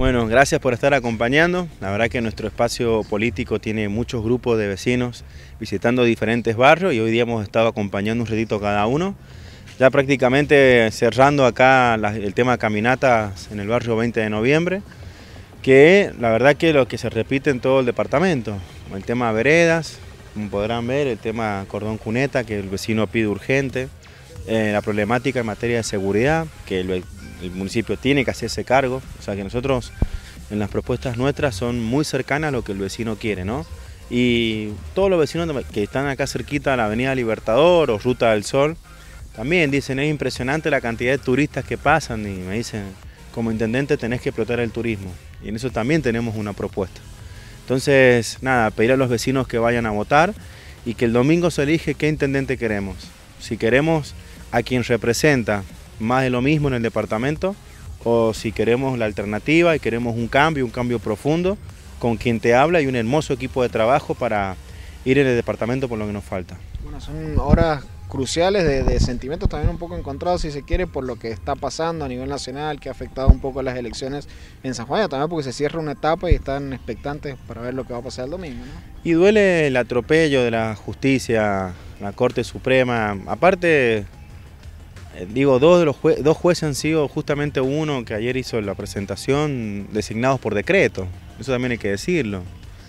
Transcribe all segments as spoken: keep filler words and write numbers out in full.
Bueno, gracias por estar acompañando. La verdad que nuestro espacio político tiene muchos grupos de vecinos visitando diferentes barrios y hoy día hemos estado acompañando un ratito cada uno. Ya prácticamente cerrando acá la, el tema caminatas en el barrio veinte de noviembre, que la verdad que lo que se repite en todo el departamento, el tema veredas, como podrán ver, el tema cordón cuneta que el vecino pide urgente, eh, la problemática en materia de seguridad, que el, el municipio tiene que hacerse cargo, o sea que nosotros en las propuestas nuestras son muy cercanas a lo que el vecino quiere, ¿no? Y todos los vecinos que están acá cerquita a la avenida Libertador o Ruta del Sol, también dicen, es impresionante la cantidad de turistas que pasan y me dicen, como intendente tenés que explotar el turismo y en eso también tenemos una propuesta. Entonces, nada, pedir a los vecinos que vayan a votar y que el domingo se elige qué intendente queremos. Si queremos a quien representa más de lo mismo en el departamento o si queremos la alternativa y queremos un cambio, un cambio profundo con quien te habla y un hermoso equipo de trabajo para ir en el departamento por lo que nos falta. Bueno, son horas cruciales de, de sentimientos también un poco encontrados, si se quiere, por lo que está pasando a nivel nacional, que ha afectado un poco las elecciones en San Juan, también porque se cierra una etapa y están expectantes para ver lo que va a pasar el domingo, ¿no? Y duele el atropello de la justicia, la Corte Suprema, aparte, digo, dos, de los jue dos jueces han sido justamente uno que ayer hizo la presentación, designados por decreto, eso también hay que decirlo.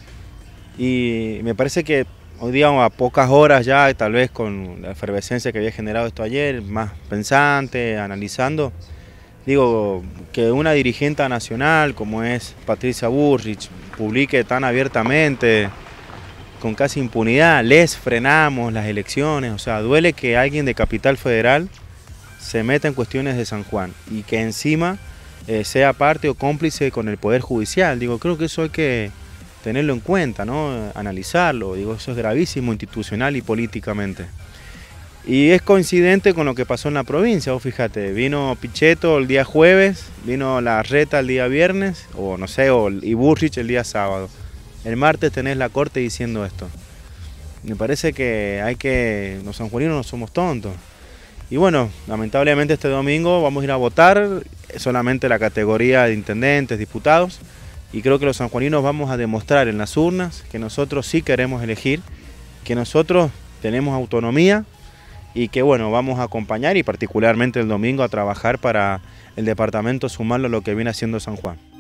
Y me parece que hoy día a pocas horas ya, tal vez con la efervescencia que había generado esto ayer, más pensante, analizando, digo, que una dirigente nacional como es Patricia Bullrich publique tan abiertamente, con casi impunidad, les frenamos las elecciones, o sea, duele que alguien de Capital Federal se meta en cuestiones de San Juan y que encima eh, sea parte o cómplice con el Poder Judicial. Digo, creo que eso hay que tenerlo en cuenta, ¿no? Analizarlo, digo, eso es gravísimo institucional y políticamente. Y es coincidente con lo que pasó en la provincia, vos fíjate, vino Pichetto el día jueves, vino Larreta el día viernes, o no sé, o, y Bullrich el día sábado. El martes tenés la Corte diciendo esto. Me parece que hay que, los sanjuaninos no somos tontos. Y bueno, lamentablemente este domingo vamos a ir a votar solamente la categoría de intendentes, diputados, y creo que los sanjuaninos vamos a demostrar en las urnas que nosotros sí queremos elegir, que nosotros tenemos autonomía y que bueno, vamos a acompañar y particularmente el domingo a trabajar para el departamento sumarlo a lo que viene haciendo San Juan.